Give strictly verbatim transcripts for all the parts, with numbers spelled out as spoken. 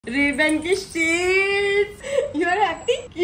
Ribbon की sheets you are happy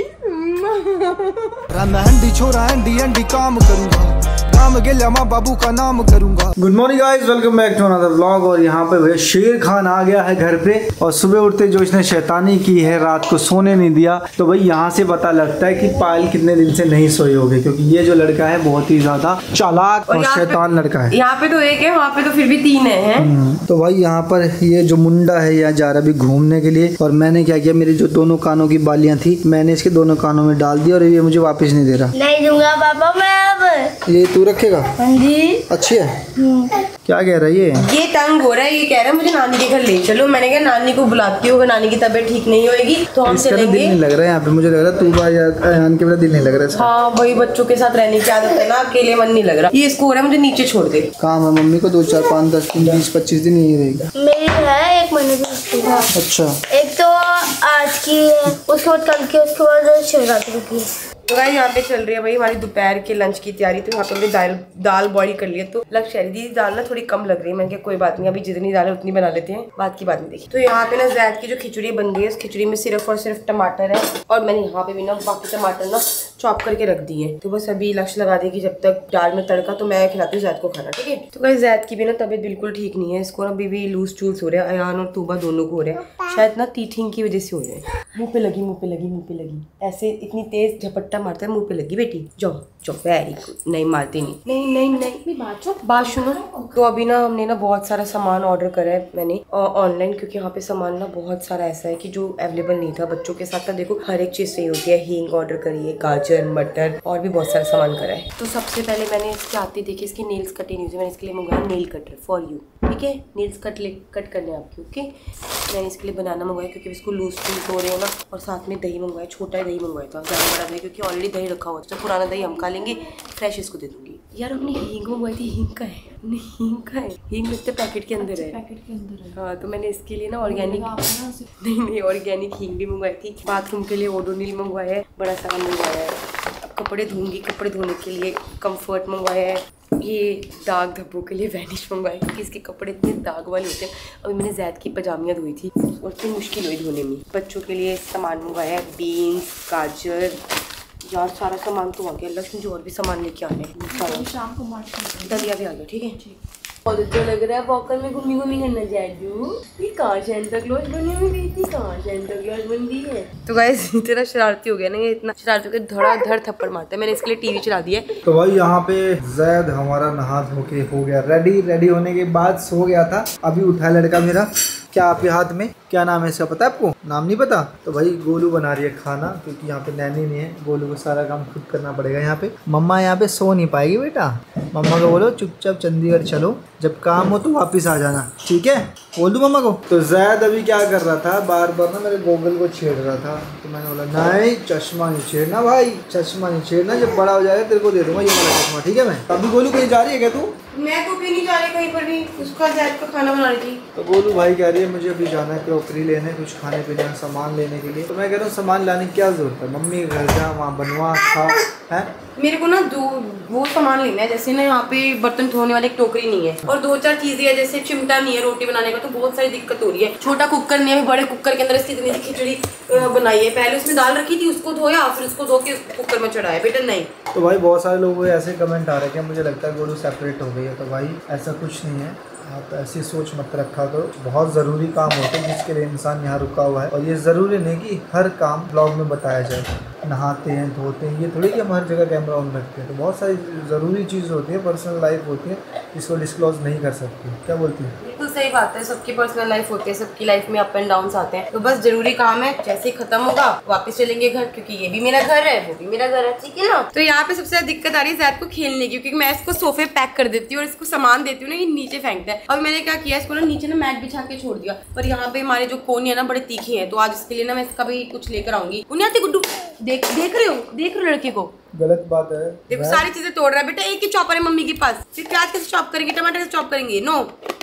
मैं हंडी छोरा हंडी हंडी काम करूंगा काम गेल्या माँ बाबू का नाम करूंगा। Good morning guys, welcome back to another vlog. और यहाँ पे भैया शेर खान आ गया है घर पे और सुबह उठते जो इसने शैतानी की है, रात को सोने नहीं दिया। तो भाई यहाँ से पता लगता है कि पायल कितने दिन से नहीं सोई होगी, क्योंकि ये जो लड़का है बहुत ही ज्यादा चालाक और, और शैतान लड़का है। यहाँ पे तो एक है, वहाँ पे तो फिर भी तीन है। तो भाई यहाँ पर ये जो मुंडा है यहाँ जा रहा भी घूमने के लिए, और मैंने क्या किया, मेरी जो दोनों कानों की बालियां थी मैंने इसके दोनों कानों में डाल दी और ये मुझे वापस नहीं दे रहा। नहीं दूंगा पापा मैं अब। ये तू रखेगा? हाँ जी। अच्छी है। क्या कह रहा है ये? ये तंग हो रहा है, ये कह रहा है मुझे नानी के घर ले चलो। मैंने कहा नानी को बुलाती हूँ, नानी की तबीयत ठीक नहीं होगी तो हम चलेंगे। दिल नहीं लग रहा है यहाँ पे, मुझे लग रहा है तू अयान के मेरा दिल नहीं लग रहा है। हाँ वही, बच्चों के साथ रहने की आदत है ना, अकेले मन नहीं लग रहा। ये इसको हो रहा है मुझे नीचे छोड़ दे। काम है मम्मी को, दो चार पाँच दस दिन बीस पच्चीस दिन यही रहेगी। मेरी है एक महीने की। अच्छा, एक तो आज की है, उसके बाद कल की, उसके बाद शिवरात्रि की। तो भाई यहाँ पे चल रही है भाई हमारी दोपहर के लंच की तैयारी। तो यहाँ पे हमने दाल दाल बॉईल कर लिया। तो लग शहरी दी दाल ना थोड़ी कम लग रही है। मैंने कहा कोई बात नहीं, अभी जितनी दाल है उतनी बना लेते हैं, बात की बात नहीं देखी। तो यहाँ पे ना जैद की जो खिचड़ी बन गई है, उस खिचड़ी में सिर्फ और सिर्फ टमाटर है, और मैंने यहाँ पे भी ना बाकी टमाटर ना चॉप करके रख दिए। तो बस अभी लक्ष्य लगा देगी जब तक दाल में तड़का, तो मैं खिलाती हूँ जैद को खाना, ठीक है। तो भाई जैद की भी ना तबीयत बिल्कुल ठीक नहीं है, इसको ना अभी भी लूज चूल्स हो रहे हैं। अयान और तूबा दोनों को हो रहे हैं, शायद ना टीथिंग की वजह से हो रहे हैं। मुँह पे लगी मुँह पे लगी मुँह पे लगी, ऐसे इतनी तेज झपट्टा मारता है, मुँह पे लगी बेटी। जाओ जाओ, वेरी गुड। नहीं मारती नहीं नहीं नहीं नहीं बात सुनो। तो अभी ना हमने ना बहुत सारा सामान ऑर्डर करा है मैंने ऑनलाइन, क्योंकि यहाँ पे सामान ना बहुत सारा ऐसा है कि जो अवेलेबल नहीं था। बच्चों के साथ ना देखो हर एक चीज सही होती है। हींग ऑर्डर करी है, गाजर, मटर और भी बहुत सारा सामान करा है। तो सबसे पहले मैंने इसके आते देखिए इसकी नेल्स कटिंग हुई, मैंने इसके लिए मंगवाया नेल कटर फॉर यू, ठीक है। नेल्स कट ले कट करने आपके, ओके। मैंने इसके लिए बनाना मंगवाया क्योंकि इसको लूज लूज हो रहे हो ना, और साथ में दही मंगवाया, छोटा दही मंगवाया था, ज़्यादा बड़ा दही क्योंकि ऑलरेडी दही रखा हुआ था। जब पुराना दही हम खा लेंगे, फ्रेश इसको दे दूंगी। यार अपनी हींग मंगवाई थी, हींग का है नहीं, हींग का है, हींग लगता है पैकेट के अंदर है, पैकेट के अंदर है। हाँ तो मैंने इसके लिए ना ऑर्गेनिक नहीं नहीं ऑर्गेनिक हींग भी मंगवाई थी। बाथरूम के लिए ओडोनिल मंगवाया है, बड़ा सारा मंगवाया है। अब कपड़े धोंगी, कपड़े धोने के लिए कम्फर्ट मंगवाया है। ये दाग धब्बों के लिए वैनिश मंगवाया क्योंकि इसके कपड़े इतने दाग वाले होते हैं। अभी मैंने जैद की पजामियाँ धोई थी और इतनी मुश्किल हुई धोने में। बच्चों के लिए सामान मंगवाया है, बीन्स, गाजर, यार सारा सामान तो आ गया। लक्ष्मी जो और भी सामान लेके आने हैं, शाम को दलिया भी आ गया, ठीक है। बहुत अच्छा लग रहा है वॉकर में घूमी घूमी करना जादू। ये कहाँ सैंटा क्लॉज बनी हुई गई थी, कहाँ सैंटा क्लॉज बन गई है। तो गाइस इतना शरारती हो गया ना, ये इतना शरारती हो गया, धड़ाधड़ थप्पड़ मारता है। मैंने इसके लिए टीवी चला दिया है। तो भाई यहाँ पे जैद हमारा नहा धो के हो गया रेडी। रेडी होने के बाद सो गया था, अभी उठा लड़का मेरा। क्या आपके हाथ में क्या नाम है इसका, पता है आपको? नाम नहीं पता? तो भाई गोलू बना रही है खाना, क्योंकि यहाँ पे नैनी नहीं है, गोलू को सारा काम खुद करना पड़ेगा। यहाँ पे मम्मा यहाँ पे सो नहीं पाएगी बेटा, मम्मा को बोलो चुपचाप चंडीगढ़ चलो, जब काम हो तो वापस आ जाना, ठीक है, बोल दूँ मम्मा को। तो जैद अभी क्या कर रहा था, बार बार ना मेरे गोगल को छेड़ रहा था। तो मैंने बोला नहीं चश्मा नहीं छेड़ना भाई, चश्मा नहीं छेड़ना, जब बड़ा हो जाएगा तेरे को दे दूंगा ये वाला चश्मा, ठीक है। मैं अभी गोलू कहीं जा रही है क्या तू? मैं तो भी नहीं जा रही कहीं पर भी, उसका जैद का खाना बना रही थी। तो गोलू भाई कह रही है मुझे अभी जाना है क्रॉकरी लेने, कुछ खाने पीने का सामान लेने के लिए। तो मैं कह रहा हूँ सामान लाने की क्या जरूरत है, मम्मी के घर जा, वहाँ बनवा खा है। मेरे को ना दो वो सामान लेना है, जैसे ना यहाँ पे बर्तन धोने वाली एक टोकरी नहीं है, और दो चार चीजें है, जैसे चिमटा नहीं है रोटी बनाने का, तो बहुत सारी दिक्कत हो रही है। छोटा कुकर नहीं है, बड़े कुकर के अंदर इसकी इतनी सी खिचड़ी बनाई है। पहले उसमें दाल रखी थी, उसको धोया, फिर उसको धो के कुकर में चढ़ाया, बेटा नहीं। तो भाई बहुत सारे लोगों को ऐसे कमेंट आ रहे हैं, मुझे लगता है गोलू सेपरेट हो गई है। तो भाई ऐसा कुछ नहीं है, आप ऐसी सोच मत रखा करो। बहुत ज़रूरी काम होते हैं जिसके लिए इंसान यहाँ रुका हुआ है, और ये ज़रूरी नहीं कि हर काम ब्लॉग में बताया जाए। नहाते हैं, धोते हैं, ये थोड़ी कि हम हर जगह कैमरा ऑन रखते हैं। तो बहुत सारी ज़रूरी चीज़ होती है, पर्सनल लाइफ होती है, इसको डिस्क्लोज नहीं कर सकती। क्या बोलती है? बिल्कुल सही बात है, सबकी पर्सनल लाइफ होती है, सबकी लाइफ में अप एंड डाउन आते हैं। तो बस जरूरी काम है, जैसे ही खत्म होगा वापस चलेंगे घर, क्योंकि ये भी मेरा घर है, वो भी मेरा घर है, ठीक है ना। तो यहाँ पे सबसे ज्यादा दिक्कत आ रही है जैद को खेलने की, क्योंकि मैं इसको सोफे पैक कर देती हूँ और इसको सामान देती हूँ ना, ये नीचे फेंकता है। अब मैंने क्या किया, इसको ना नीचे ना मैट बिछा के छोड़ दिया, पर यहाँ पे हमारे जो कोन है ना बड़े तीखे हैं, तो आज इसके लिए ना मैं इसका भी कुछ लेकर आऊंगी। उन्हें गुड्डू देख देख रहे हो देख रहे हो लड़के को, गलत बात है। देखो सारी चीजें तोड़ रहा है बेटा। एक ही चॉपर है मम्मी के पास, फिर प्याज कैसे चॉप करेंगे, टमाटर कैसे चॉप करेंगे? नो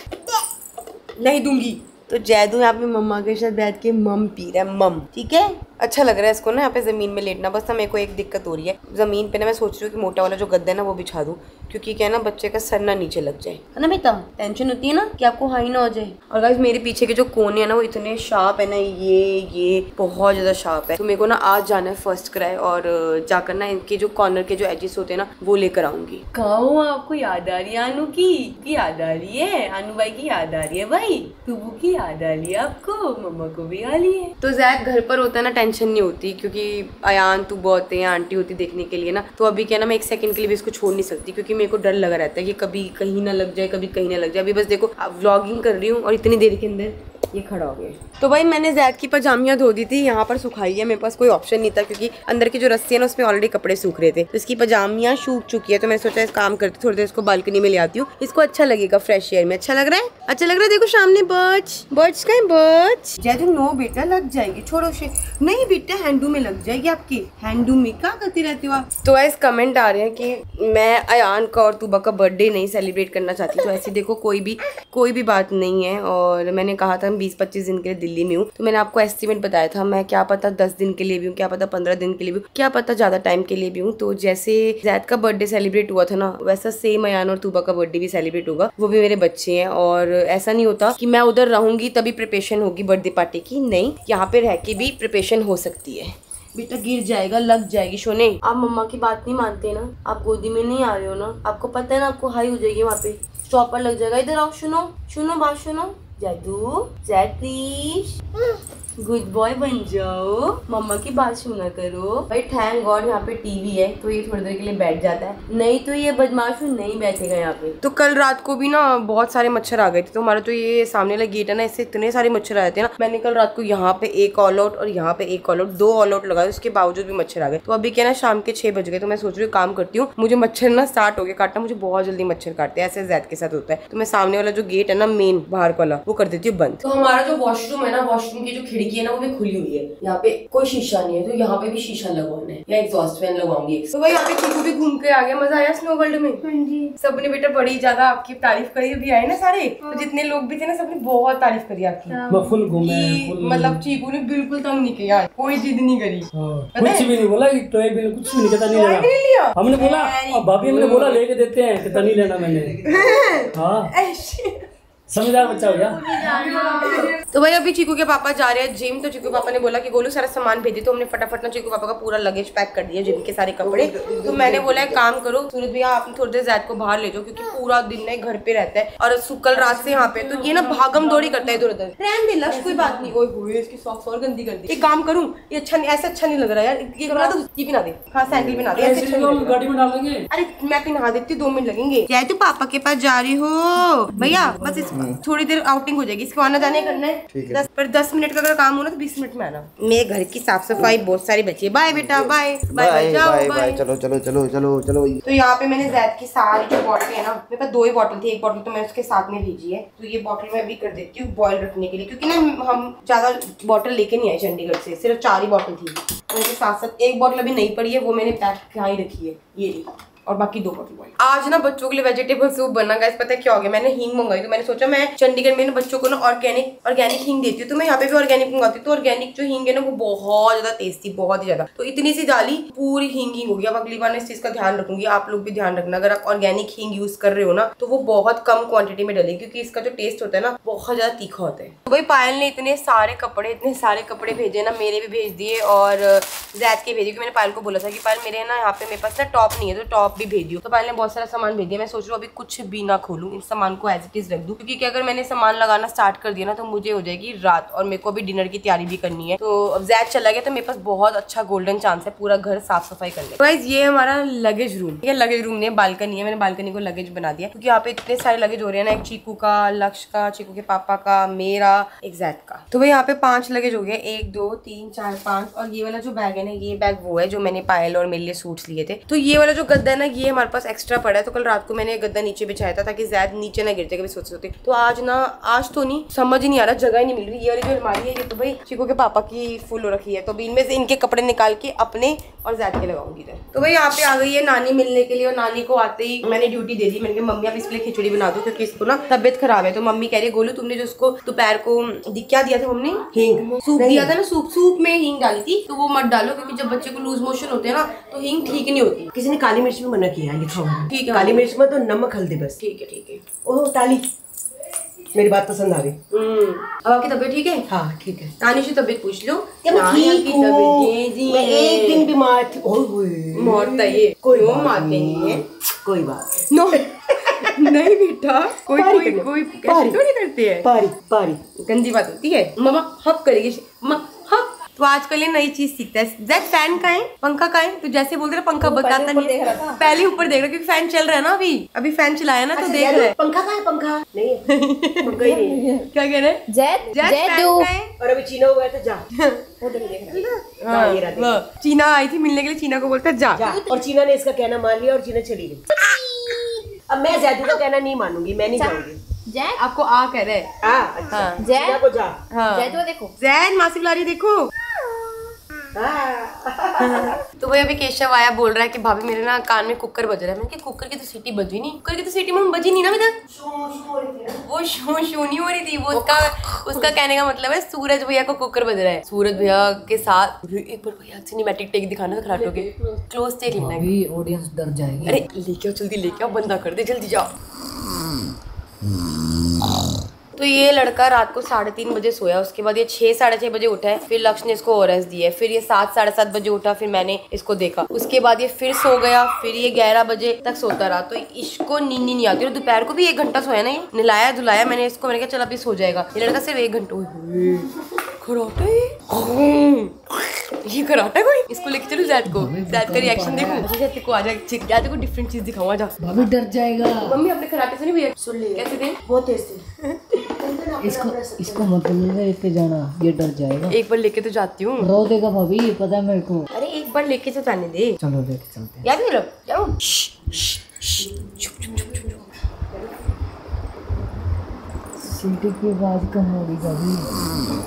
नहीं दूंगी। तो जैदू यहाँ पे मम्मा के साथ बैठ के मम पी रहा है, मम, ठीक है। अच्छा लग रहा है इसको ना यहाँ पे जमीन में लेटना। बस ना मेरे को एक दिक्कत हो रही है, जमीन पे ना मैं सोच रही हूँ कि मोटा वाला जो गद्दा है ना वो बिछा दूँ, क्योंकि क्या है ना बच्चे का सर ना नीचे लग जाए, है ना बेटा, टेंशन होती है ना कि आपको हाई ना हो जाए। और गाइस मेरे पीछे के जो कोने है ना वो इतने शार्प है ना, ये ये बहुत ज्यादा शार्प है। तो मेरे को ना आज जाना है फर्स्ट क्राई और जाकर ना इनके जो कॉर्नर के जो एजेस होते हैं ना वो लेकर आऊंगी। कहो आपको याद आ रही है अनु की, की याद आ रही है, अनु भाई की याद आ रही है, भाई टुबू की याद आ रही है आपको, मम्मा को भी आ रही है। तो जैद घर पर होता है ना टेंशन नहीं होती, क्योंकि अयान टुबू होते हैं, आंटी होती देखने के लिए ना। तो अभी क्या ना मैं एक सेकंड के लिए भी इसको छोड़ नहीं सकती, क्योंकि मेरे को डर लगा रहता है कि कभी कहीं ना लग जाए, कभी कहीं ना लग जाए। अभी बस देखो व्लॉगिंग कर रही हूँ और इतनी देर के अंदर ये खड़ा हो गया। तो भाई मैंने जैद की पजामियाँ धो दी थी, यहाँ पर सुखाई है, मेरे पास कोई ऑप्शन नहीं था क्योंकि अंदर की जो रस्सी है ना उसमें ऑलरेडी कपड़े सूख रहे थे। तो इसकी पजामियाँ सूख चुकी है, तो मैंने सोचा इस काम करती थोड़ी देर इसको बालकनी में ले आती हूँ, इसको अच्छा लगेगा फ्रेश एयर में। अच्छा लग रहा है, अच्छा लग रहा है। देखो सामने बर्ड्स, बर्ड्स का बर्ड्स। जैद नो बेटा लग जाएगी, छोड़ो से। नहीं बेटा हैंडू में लग जाएगी आपकी, हैंडू में क्या करती रहती हो आप। तो ऐसे कमेंट आ रहे हैं कि मैं अयान का और तुबा का बर्थडे नहीं सेलिब्रेट करना चाहती। तो ऐसे देखो कोई भी कोई भी बात नहीं है। और मैंने कहा था बीस पच्चीस दिन के लिए दिल्ली में हूँ, तो मैंने आपको एस्टिमेट बताया था, मैं क्या पता दस दिन के लिए भी हूँ, क्या पता पंद्रह दिन के लिए भी हूँ, क्या पता ज्यादा टाइम के लिए भी हूँ। तो जैसे जैद का बर्थडे सेलिब्रेट हुआ था ना, वैसा सेम अयान और तुबा का बर्थडे भी सेलिब्रेट होगा। वो भी मेरे बच्चे हैं और ऐसा नहीं होता कि मैं उधर रहूंगी तभी प्रिपरेशन होगी बर्थडे पार्टी की, नहीं, यहाँ पे रह के भी प्रिपरेशन हो सकती है। बेटा गिर जाएगा, लग जाएगी। सोने आप मम्मा की बात नहीं मानते ना, आप गोदी में नहीं आ रहे हो ना, आपको पता है ना आपको हाई हो जाएगी, वहाँ पे स्टॉपर लग जाएगा। इधर आओ, सुनो सुनो बात सुनो। जादू जैद प्लीज गुड बॉय बन जाओ, मम्मा की बात सुना करो। भाई थैंक गॉड यहाँ पे टीवी है तो ये थोड़ी देर के लिए बैठ जाता है, नहीं तो ये बदमाश नहीं बैठेगा यहाँ पे। तो कल रात को भी ना बहुत सारे मच्छर आ गए थे, तो हमारा तो ये सामने वाला गेट है ना, इससे इतने सारे मच्छर आए थे ना। मैंने कल रात को यहाँ पे एक ऑल आउट और यहाँ पे एक ऑल आउट, दो ऑल आउट लगाए, उसके बावजूद भी मच्छर आ गए। तो अभी क्या ना शाम के छह बज गए, तो मैं सोच रही हूँ काम करती हूँ, मुझे मच्छर ना स्टार्ट हो गया काटना, मुझे बहुत जल्दी मच्छर काटते हैं, ऐसे जैद के साथ होता है। तो मैं सामने वाला जो गेट है ना मेन बाहर वाला वो कर देती हूँ बंद। तो हमारा जो वॉशरूम है ना, वॉशरूम की जो खिड़की है ना वो भी खुली हुई है, यहाँ पे कोई शीशा नहीं है, तो यहाँ पे भी शीशा लगवाना है या एग्जॉस्ट फैन लगवाऊंगी। तो भाई यहाँ पे चिकू भी घूम के आ गया, मजा आया स्नो वर्ल्ड में। हाँ जी, सबने बेटा बड़ी ज्यादा आपकी तारीफ करी, अभी आए ना सारे, तो जितने लोग भी थे ना सबने बहुत तारीफ करी आपकी। फुल घूमे, मतलब चीकू ने बिल्कुल तंग नहीं किया, कोई जिद नहीं करी, कुछ भी नहीं बोला, तो एक भी कुछ भी नहीं कहता, नहीं लेना। हमने बोला, भाभी हमने बोला लेके देते हैं, कहता नहीं लेना मैंने। हाँ समझदार बच्चा हो गया। तो भाई अभी चीकू के पापा जा रहे हैं जिम, तो चीकू पापा ने बोला कि गोलू सारा सामान भेजे, तो हमने फटाफट ना चीकू पापा का पूरा लगेज पैक कर दिया, जिम के सारे कपड़े। तो मैंने बोला है काम करो सूरज भैया, आप थोड़ी देर जैद को बाहर ले जाओ, क्योंकि पूरा दिन ना घर पे रहता है और कल रात से यहाँ पे, तो ये ना भागम दौड़ी करता है इधर उधर। रहने दे लक्ष्य, कोई बात नहीं। ओए होए इसकी सॉक्स और गंदी कर दी। एक काम करूँ, ये अच्छा नहीं, ऐसा अच्छा नहीं लग रहा यार, ये कपड़ा तो ये पिना दे। हाँ सैंडल पिना दे, ऐसे गाड़ी में डाल देंगे। अरे मैं पिना देती हूँ, दो मिनट लगेंगे। जय तू पापा के पास जा रही हो भैया, बस इस थोड़ी देर आउटिंग हो जाएगी, इसको आना जाने करना है। दस पर दस मिनट का अगर काम हो ना तो बीस मिनट में आना। मेरे घर की साफ सफाई बहुत सारी बची है। बाय बेटा, बाय बाय, जाओ बाय। चलो चलो चलो चलो चलो। तो यहाँ पे मैंने जैद की सारी जो बॉटल है ना, मेरे पास दो ही बॉटल थी, एक बॉटल तो मैंने उसके साथ में भेजी है, तो ये बॉटल मैं भी कर देती हूँ बॉयल रखने के लिए, क्योंकि ना हम ज्यादा बॉटल लेके नहीं आए चंडीगढ़ से, सिर्फ चार ही बॉटल थी। तो इसके साथ साथ एक बॉटल अभी नहीं पड़ी है, वो मैंने पैक यहाँ ही रखी है, ये और बाकी दो बॉटल बॉयल। आज ना बच्चों के लिए वेजिटेबल सूप बना, गाइस पता है क्या हो गया, मैंने हींग मंगाई, तो मैंने सोचा मैं चंडीगढ़ में ना बच्चों को ना ऑर्गेनिक ऑर्गेनिक हींग देती हूँ, तो मैं यहाँ पे भी ऑर्गेनिक मंगाती हूँ। तो ऑर्गेनिक जो हींग है ना वो बहुत ज्यादा टेस्टी, बहुत ही ज्यादा, तो इतनी सी डाली पूरी हींग हींग हो गया। अब अगली बार मैं इस चीज का ध्यान रखूंगी, आप लोग भी ध्यान रखना, अगर आप ऑर्गेनिक हींग यूज कर रहे हो ना तो वो बहुत कम क्वांटिटी में डले, क्योंकि इसका जो टेस्ट होता है ना बहुत ज्यादा तीखा होता है। तो भाई पायल ने इतने सारे कपड़े इतने सारे कपड़े भेजे ना, मेरे भी भेज दिए और जैद के भेजे, क्योंकि मैंने पायल को बोला था कि पायल मेरे ना यहाँ पे मेरे पास ना टॉप नहीं है, तो टॉप भी भेजियो। तो पायल बहुत सारा सामान भेज दिया। मैं सोच रही हूँ अभी कुछ भी ना खोलूं, इस सामान को एज इट इज रख दूं, क्योंकि कि अगर मैंने सामान लगाना स्टार्ट कर दिया ना तो मुझे हो जाएगी रात और मेरे को भी डिनर की तैयारी भी करनी है। तो अब जैद चला गया तो मेरे पास बहुत अच्छा गोल्डन चांस है पूरा घर साफ सफाई करने। तो गाइस ये हमारा लगेज रूम, ये लगेज रूम नहीं बालकनी है, मैंने बालकनी को लगेज बना दिया, क्योंकि यहाँ पे इतने सारे लगेज हो रहे हैं ना, एक चीकू का, लक्ष्य का, चीकू के पापा का, मेरा, एक जैद का। तो भाई यहाँ पे पांच लगेज हो गए, एक दो तीन चार पांच, और ये वाला जो बैग है ना, ये बैग वो है जो मैंने पायल और मेरे लिए सूट्स लिए थे। तो ये वाला जो गद्दा है ना, ये हमारे पास एक्स्ट्रा पड़ा है, तो कल रात को मैंने गद्दा नीचे बिछाया था ताकि जैद नीचे ना गिर जाए कभी सोच सोते। तो आज ना आज तो नहीं, समझ ही नहीं आ रहा, जगह ही नहीं मिल रही। ये वाली जो अलमारी है ये तो भाई चीकू के पापा की फुल हो रखी है, तो अभी इनमें से इनके कपड़े निकाल के अपने और जैद के लगाऊंगी इधर। तो भाई यहाँ पे आ गई है नानी मिलने के लिए, और नानी को आते ही मैंने ड्यूटी दे दी, मैंने कहा मम्मी आप इसके लिए खिचड़ी बना दो, क्योंकि इसको ना तबियत खराब है। तो मम्मी कह रही है गोलू तुमने जो उसको दोपहर को क्या दिया था, मम्मी हींग सूप दिया था ना, सूप सूप में हींग डाली थी, तो वो मत डालो, क्योंकि जब बच्चे को लूज मोशन होते हैं ना तो हींग ठीक नहीं होती। किसी ने काली मिर्च भी मना किया है, लिखा हुआ है। ठीक है, काली मिर्च मत और नमक हल्दी बस। ठीक है ठीक है। ओह ताली, मेरी बात पसंद आ गई। अब आपकी तबीयत ठीक है? हाँ ठीक है। तानिश से तबीयत पूछ लो। मैं ठीक हूँ, मैं एक दिन बीमार थी। मरता ये कोई वो बात मारते नहीं नहीं है। कोई बात नो नहीं बेटा, कोई पारी कोई करने। कोई पारी। कैसे नहीं करते हैं। पारी पारी गंदी बात होती है। मम्मा हप करेगी मम्मा हप। तो आजकल ये नई चीज सीखता है। जैक फैन का है, पंखा का है, तो जैसे बोलते रहा पंखा बताता नहीं, पहले ऊपर देख रहा क्योंकि फैन चल रहा है ना। अभी अभी फैन चलाया ना तो देख रहा है। पंखा का है, पंखा नहीं है, पंखा ही नहीं है। क्या कह रहे हैं? जैद जैक जैद फैन दो का है। और अभी चीना हुआ है तो जा। वो देख देख रहा है। हाँ, ये रहा, देख। वो चीना आई थी मिलने के लिए, चीना को बोलता है जा। जा। और चीना ने इसका कहना मान लिया और चीना चली गई। अब मैं जैदू का कहना नहीं मानूंगी, मैं नहीं जाऊंगी। जैद आपको आ कह रहे हैं। हाँ अच्छा, हाँ। चीना को जा। हाँ जैद वो देखो। जैन मासी बुला रही देखो। तो वही अभी केशव आया, बोल रहा है कि भाभी मेरे ना कान में कुकर बज रहा है। मैंने कहा कुकर की तो सीटी बजी नहीं, कुकर की तो सीटी में बजी नहीं ना अभी तक। वो शो शो नहीं हो रही थी। वो उसका उसका कहने का मतलब है सूरज भैया को कुकर बज रहा है। सूरज भैया के साथ एक बार भैया सिनेमैटिक टेक दिखाना था खराटो के, क्लोज टेक लेना है। ऑडियंस डर जाएगी। अरे लेके आओ जल्दी, लेके आओ, बंदा कर दे जल्दी जाओ। तो ये लड़का रात को साढ़े तीन बजे सोया, उसके बाद ये छह साढ़े छह बजे उठा है, फिर लक्ष्य ने इसको ओआरएस दिया है, फिर ये सात साढ़े सात बजे उठा, फिर मैंने इसको देखा, उसके बाद ये फिर सो गया, फिर ये ग्यारह बजे तक सोता रहा। तो इसको नींद नहीं आती और दोपहर को भी एक घंटा सोया ना, ये नहलाया धुलाया मैंने इसको, मैंने कहा चल अभी सो जाएगा। ये लड़का सिर्फ एक घंटा खराटा है, ये कराटा कोई। इसको लेके चलो जैद को, जैद का रिएक्शन देखो। जैद को आ जा, जैद को डिफरेंट चीज दिखाऊं, आ जा। भाभी डर जाएगा। मम्मी अपने कराटे से नहीं भैया सुन ले कैसे थे बहुत तेज थी। इसको इसको मत लेके जाना, ये डर जाएगा। एक बार लेके तो जाती हूँ। रो देगा भाभी, पता है मेरे को। अरे एक बार लेके तो जाने दे। चलो लेके चलते हैं। याद नहीं रहा जाओ। सीटी की आवाज कम हो रही भाभी।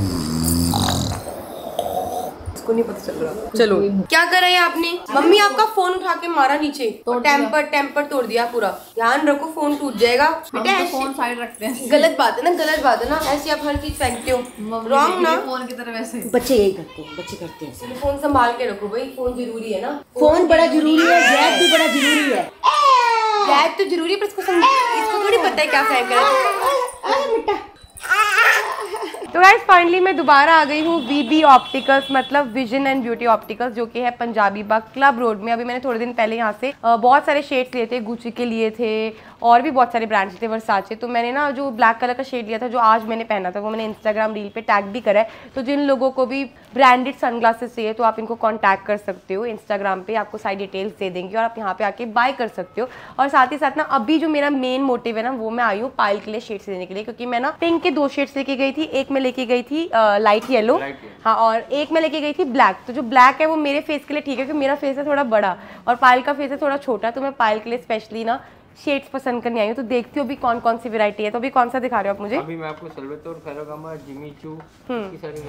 इसको नहीं पता चल रहा। चलो क्या करा है आपने? मम्मी आपका फोन उठा के मारा नीचे, टेम्पर टेम्पर तोड़ दिया पूरा। ध्यान रखो फोन टूट जाएगा बेटा। ऐसे फोन साइड रखते हैं। गलत बात है ना, गलत बात है ना, ऐसे आप हर चीज फेंकते हो रॉन्ग ना। फोन की तरह वैसे बच्चे यही करते हैं, बच्चे करते हैं। फोन संभाल के रखो भाई, फोन जरूरी है ना। फोन बड़ा जरूरी है, जैद भी बड़ा जरूरी है। जैद तो जरूरी है पर इसको समझ, इसको थोड़ी पता है क्या फेंक रहा है। तो गाइस फाइनली मैं दोबारा आ गई हूँ वीबी ऑप्टिकल्स, मतलब विजन एंड ब्यूटी ऑप्टिकल्स, जो कि है पंजाबी बाग क्लब रोड में। अभी मैंने थोड़े दिन पहले यहाँ से बहुत सारे शेड्स लिए थे, गुच्ची के लिए थे और भी बहुत सारे ब्रांड्स थे, वर्साचे। तो मैंने ना जो ब्लैक कलर का शेड लिया था, जो आज मैंने पहना था, वो मैंने इंस्टाग्राम रील पे टैग भी करा है। तो जिन लोगों को भी ब्रांडेड सनग्लासेस चाहिए तो आप इनको कॉन्टैक्ट कर सकते हो इंस्टाग्राम पे, आपको सारी डिटेल्स दे देंगे और आप यहाँ पे आके बाय कर सकते हो। और साथ ही साथ ना अभी जो मेरा मेन मोटिव है ना, वो मैं आई हूँ पायल के लिए शेड्स लेने के लिए, क्योंकि मैं ना पिंक के दो शेड्स लेके गई थी। एक मैं लेके गई थी लाइट येलो, हाँ, और एक मैं लेके गई थी ब्लैक। तो जो ब्लैक है वो मेरे फेस के लिए ठीक है, क्योंकि मेरा फेस है थोड़ा बड़ा और पायल का फेस है थोड़ा छोटा। तो मैं पायल के लिए स्पेशली ना शेड्स पसंद करने आई हूँ। तो देखती हूँ अभी कौन कौन सी वैरायटी है। तो अभी कौन सा दिखा रहे हो आप मुझे? अभी मैं आपको सल्वेटोर, फेरागामा, जिमी चू की सारी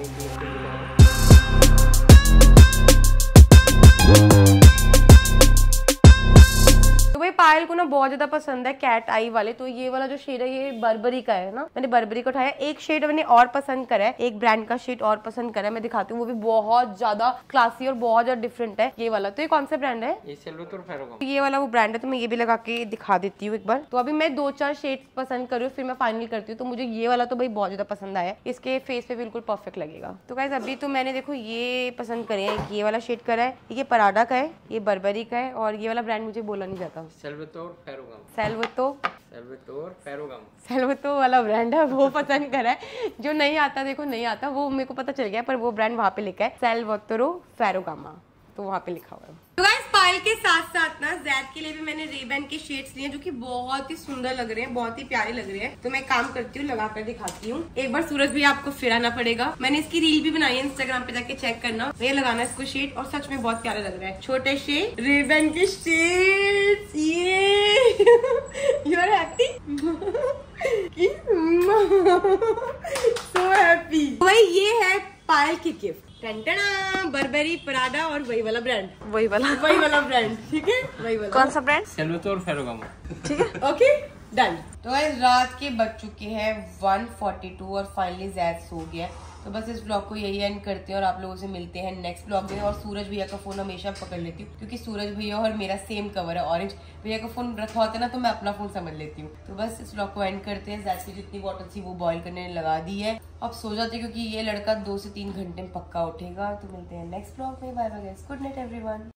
तो भाई पायल को ना बहुत ज्यादा पसंद है कैट आई वाले। तो ये वाला जो शेड है ये बर्बरी का है ना, मैंने बर्बरी को उठाया। एक शेड मैंने और पसंद करा है, एक ब्रांड का शेड और पसंद करा है, मैं दिखाती हूँ। वो भी बहुत ज्यादा क्लासी और बहुत ज्यादा डिफरेंट है ये वाला। तो ये कौन सा ब्रांड है? ये सल्वेटोर, फेरागामा। तो ये वाला वो ब्रांड है, तो मैं ये भी लगा के दिखा देती हूँ एक बार। तो अभी मैं दो चार शेड्स पसंद कर रही हूँ, फिर मैं फाइनल करती हूँ। तो मुझे ये वाला तो भाई बहुत ज्यादा पसंद आया, इसके फेस पे बिल्कुल परफेक्ट लगेगा। तो गाइस अभी तो मैंने देखो ये पसंद करे है, ये वाला शेड करा है, ये पराडा का है, ये बर्बरी का है और ये वाला ब्रांड मुझे बोला नहीं जाता। सल्वेटोर, फेरागामा। सेल्वतो सल्वेटोर, फेरागामा। सेल्वतो वाला ब्रांड है, वो पसंद करा है। जो नहीं आता देखो नहीं आता, वो मेरे को पता चल गया, पर वो ब्रांड वहाँ पे लिखा है सेल्वतोरो फेरागामा, तो वहाँ पे लिखा हुआ है। तो गाइस पायल के साथ साथ ना जैद के लिए भी मैंने रेबैन के शेड्स लिए, जो कि बहुत ही सुंदर लग रहे हैं, बहुत ही प्यारे लग रहे हैं। तो मैं काम करती हूँ, लगा कर दिखाती हूँ। एक बार सूरज भी आपको फिर आना पड़ेगा, मैंने इसकी रील भी बनाई है, इंस्टाग्राम पे जाके चेक करना। ये लगाना इसको शेड, और सच में बहुत प्यारा लग रहा है। छोटे शेड, रेबैन के शेड्स, ये you are happy, so happy. भाई ये है पायल की गिफ्ट, बर्बरी, पराडा और वही वाला ब्रांड, वही वाला वही वाला ब्रांड, ठीक है, वही वाला। कौन सा ब्रांड? सल्वेटोर, फेरागामा। ठीक है, ओके डन। तो गाइस रात के बज चुके हैं वन फोर्टी टू और फाइनली जैद सो गया। तो बस इस ब्लॉग को यही एंड करते हैं और आप लोगों से मिलते हैं नेक्स्ट ब्लॉग में। और सूरज भैया का फोन हमेशा पकड़ लेती हूँ क्योंकि सूरज भैया और मेरा सेम कवर है ऑरेंज। भैया का फोन रखा होता है ना तो मैं अपना फोन समझ लेती हूँ। तो बस इस ब्लॉग को एंड करते हैं। जैद की जितनी बॉटल थी वो बॉयल करने लगा दी है, अब सो जाते क्योंकि ये लड़का दो से तीन घंटे में पक्का उठेगा। तो मिलते हैं नेक्स्ट ब्लॉग में। Bye bye guys, good night everyone.